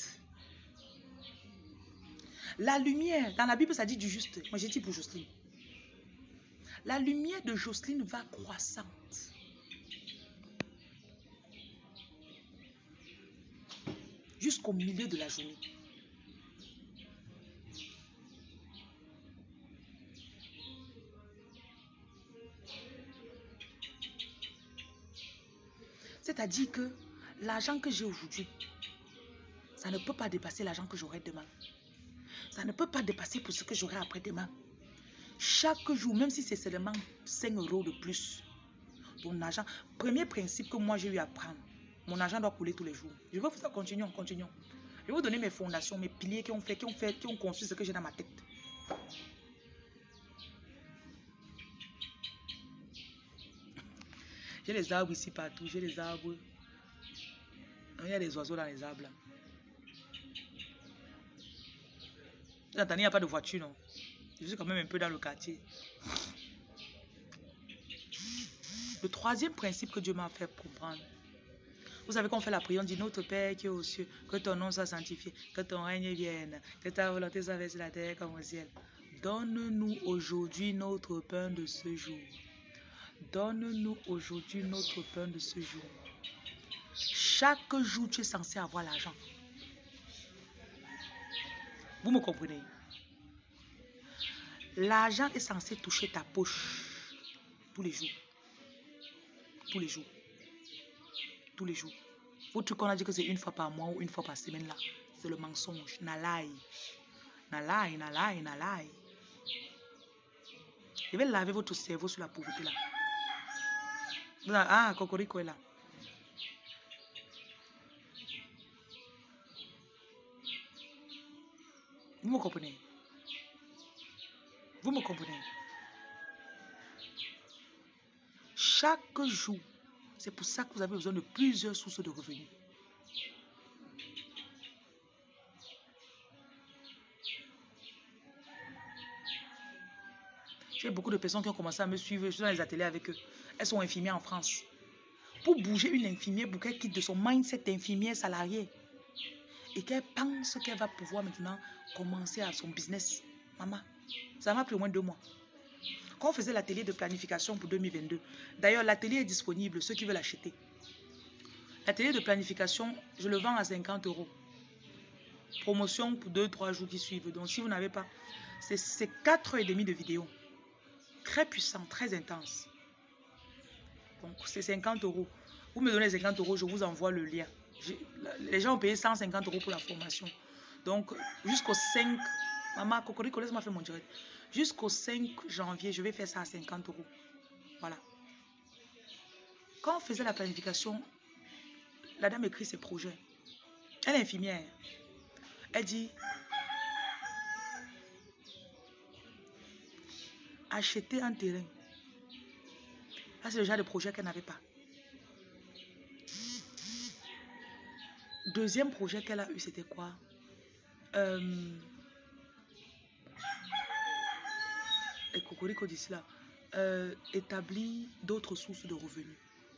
La lumière, dans la Bible, ça dit du juste. Moi, j'ai dit pour Jocelyne. La lumière de Jocelyne va croissante. Jusqu'au milieu de la journée. C'est-à-dire que l'argent que j'ai aujourd'hui, ça ne peut pas dépasser l'argent que j'aurai demain. Ça ne peut pas dépasser pour ce que j'aurai après-demain. Chaque jour, même si c'est seulement cinq euros de plus, ton argent, premier principe que moi j'ai eu à prendre, mon argent doit couler tous les jours. Je veux que ça continue, continuons. Je vais vous donner mes fondations, mes piliers qui ont fait, qui ont fait, qui ont construit ce que j'ai dans ma tête. J'ai les arbres ici partout, j'ai les arbres. Il y a des oiseaux dans les arbres là. Vous entendez, il n'y a pas de voiture, non? Je suis quand même un peu dans le quartier. Le troisième principe que Dieu m'a fait comprendre. Vous savez qu'on fait la prière, on dit notre Père qui est aux cieux, que ton nom soit sanctifié, que ton règne vienne, que ta volonté soit faite sur la terre comme au ciel. Donne-nous aujourd'hui notre pain de ce jour. Donne-nous aujourd'hui notre pain de ce jour. Chaque jour, tu es censé avoir l'argent. Vous me comprenez? L'argent est censé toucher ta poche tous les jours. Tous les jours. Tous les jours. Votre truc qu'on a dit que c'est une fois par mois ou une fois par semaine là. C'est le mensonge. Nalai. Nalai, nalai, nalai. Je vais laver votre cerveau sur la pauvreté là. Ah, Cocorico est là. Vous me comprenez? Vous me comprenez? Chaque jour, c'est pour ça que vous avez besoin de plusieurs sources de revenus. J'ai beaucoup de personnes qui ont commencé à me suivre. Je suis dans les ateliers avec eux. Elles sont infirmières en France. Pour bouger une infirmière, pour qu'elle quitte de son mindset d'infirmière salariée et qu'elle pense qu'elle va pouvoir maintenant commencer à son business. Maman, ça m'a pris au moins deux mois. Quand on faisait l'atelier de planification pour deux mille vingt-deux, d'ailleurs l'atelier est disponible, ceux qui veulent l'acheter. L'atelier de planification, je le vends à cinquante euros. Promotion pour deux trois jours qui suivent. Donc si vous n'avez pas, c'est quatre heures et demie de vidéo. Très puissant, très intense. Donc c'est cinquante euros. Vous me donnez cinquante euros, je vous envoie le lien. Les gens ont payé cent cinquante euros pour la formation. Donc jusqu'au cinq, maman, Cocorico, laisse-moi faire mon direct. Jusqu'au cinq janvier, je vais faire ça à cinquante euros. Voilà. Quand on faisait la planification, la dame écrit ses projets. Elle est infirmière. Elle dit, acheter un terrain. Là, c'est le genre de projet qu'elle n'avait pas. Deuxième projet qu'elle a eu, c'était quoi? euh, Et Cocorico d'ici là. Euh, établir d'autres sources de revenus.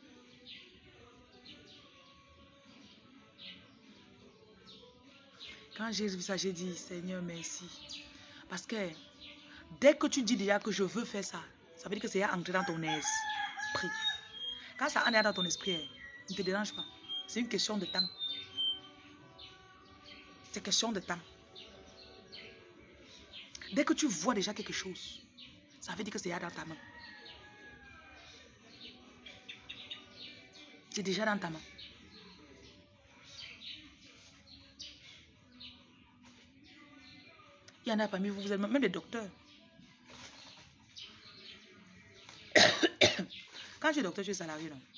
Quand j'ai vu ça, j'ai dit, Seigneur, merci. Parce que dès que tu dis déjà que je veux faire ça, ça veut dire que c'est entré dans ton esprit. Quand ça entre dans ton esprit, ne te dérange pas. C'est une question de temps. C'est question de temps. Dès que tu vois déjà quelque chose, ça veut dire que c'est dans ta main. C'est déjà dans ta main. Il y en a parmi vous, vous êtes même des docteurs. Quand tu es docteur, tu es salarié, non?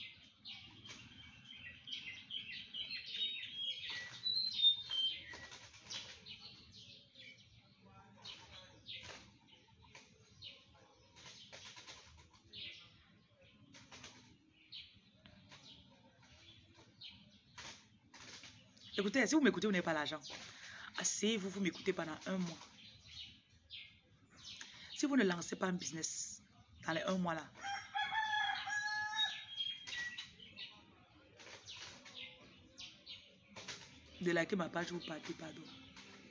Écoutez, si vous m'écoutez, vous n'avez pas l'argent. Asseyez-vous, vous m'écoutez pendant un mois. Si vous ne lancez pas un business dans les un mois là, de liker ma page, vous partez, pardon.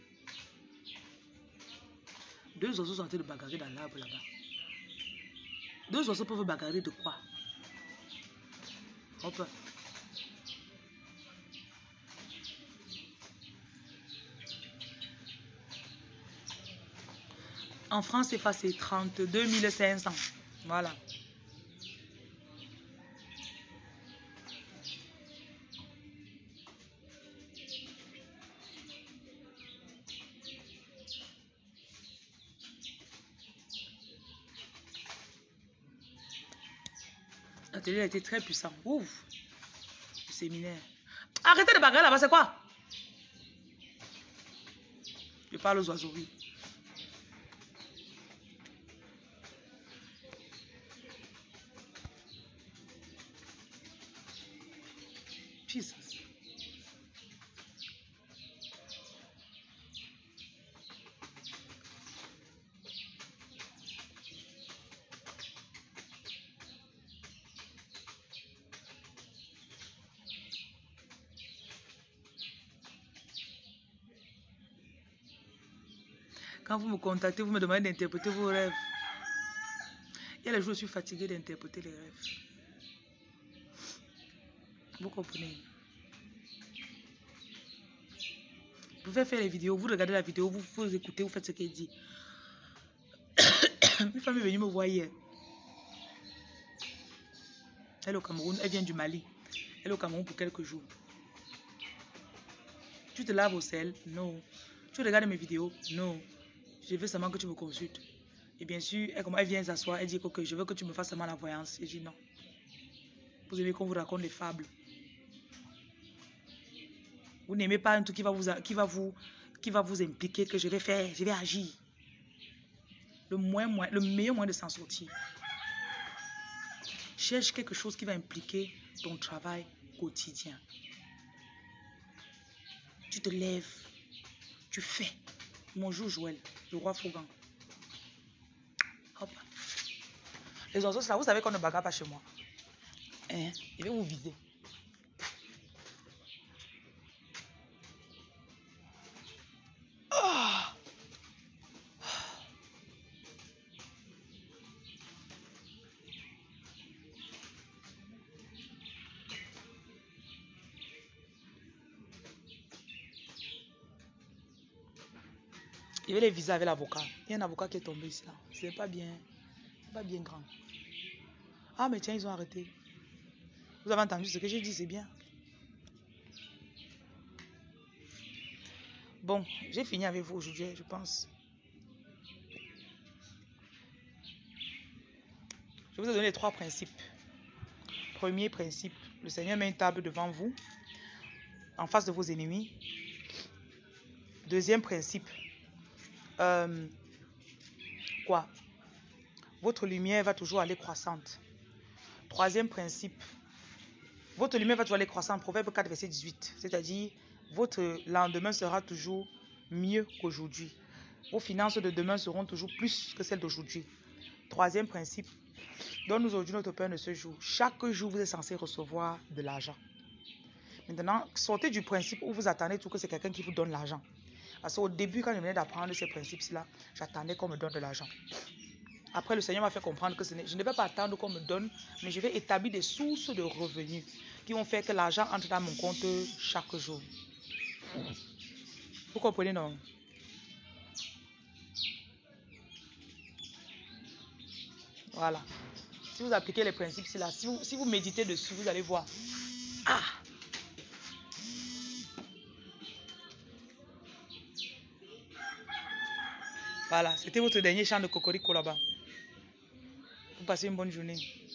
Deux oiseaux sont en train de bagarrer dans l'arbre là-bas. Deux oiseaux peuvent bagarrer de quoi? Hop. En France, c'est facile, trente-deux mille cinq cents. Voilà. L'atelier a été très puissant. Ouf. Le séminaire. Arrêtez de bagarrer là-bas, c'est quoi? Je parle aux oiseaux, oui. Jesus. Quand vous me contactez, vous me demandez d'interpréter vos rêves. Il y a les jours où je suis fatiguée d'interpréter les rêves. Vous comprenez? Vous pouvez faire les vidéos, vous regardez la vidéo, vous, vous écoutez, vous faites ce qu'elle dit. Une femme est venue me voir hier. Elle est au Cameroun, elle vient du Mali. Elle est au Cameroun pour quelques jours. Tu te laves au sel? Non. Tu regardes mes vidéos? Non. Je veux seulement que tu me consultes. Et bien sûr, elle, elle vient s'asseoir, elle dit que je veux que tu me fasses seulement la voyance. Et je dis non. Vous aimez qu'on vous raconte des fables. Vous n'aimez pas un truc qui va vous, qui va vous, qui va vous impliquer, que je vais faire, je vais agir. Le, moins, moins, le meilleur moyen de s'en sortir. Cherche quelque chose qui va impliquer ton travail quotidien. Tu te lèves, tu fais. Bonjour Joël, le roi Fougan. Hop. Les oiseaux, ça, vous savez qu'on ne bagarre pas chez moi. Hein? Je vais vous viser. Oh. Je vais les viser avec l'avocat. Il y a un avocat qui est tombé ici. C'est pas bien, pas bien grand. Ah mais tiens, ils ont arrêté. Vous avez entendu ce que j'ai dit, c'est bien. Bon, j'ai fini avec vous aujourd'hui, je pense. Je vous ai donné les trois principes. Premier principe, le Seigneur met une table devant vous, en face de vos ennemis. Deuxième principe, euh, quoi? Votre lumière va toujours aller croissante. Troisième principe, votre lumière va toujours aller croissante. Proverbe quatre, verset dix-huit. C'est-à-dire, votre lendemain sera toujours mieux qu'aujourd'hui. Vos finances de demain seront toujours plus que celles d'aujourd'hui. Troisième principe, donne-nous aujourd'hui notre pain de ce jour. Chaque jour, vous êtes censé recevoir de l'argent. Maintenant, sortez du principe où vous attendez tout que c'est quelqu'un qui vous donne l'argent. Parce qu'au début, quand je venais d'apprendre ces principes-là, j'attendais qu'on me donne de l'argent. Après, le Seigneur m'a fait comprendre que ce je ne vais pas attendre qu'on me donne, mais je vais établir des sources de revenus qui vont faire que l'argent entre dans mon compte chaque jour. Vous comprenez, non? Voilà. Si vous appliquez les principes, c'est là. Si vous, si vous méditez dessus, vous allez voir. Ah! Voilà, c'était votre dernier chant de cocorico là-bas. Vous passez une bonne journée.